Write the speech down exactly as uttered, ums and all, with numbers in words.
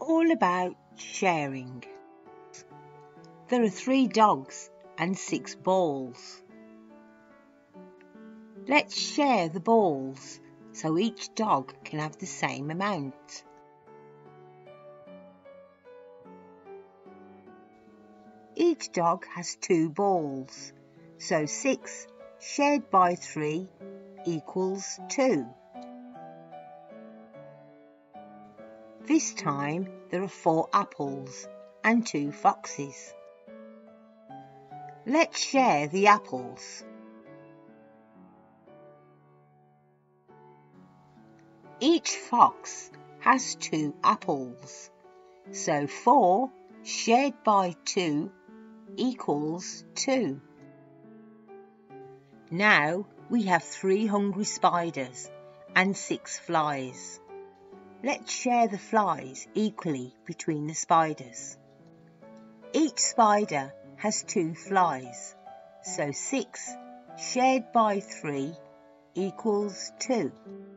all about sharing. There are three dogs and six balls. Let's share the balls so each dog can have the same amount. Each dog has two balls, so six shared by three equals two. This time there are four apples and two foxes. Let's share the apples. Each fox has two apples, so four shared by two equals two. Now we have three hungry spiders and six flies. Let's share the flies equally between the spiders. Each spider has two flies, so six shared by three equals two.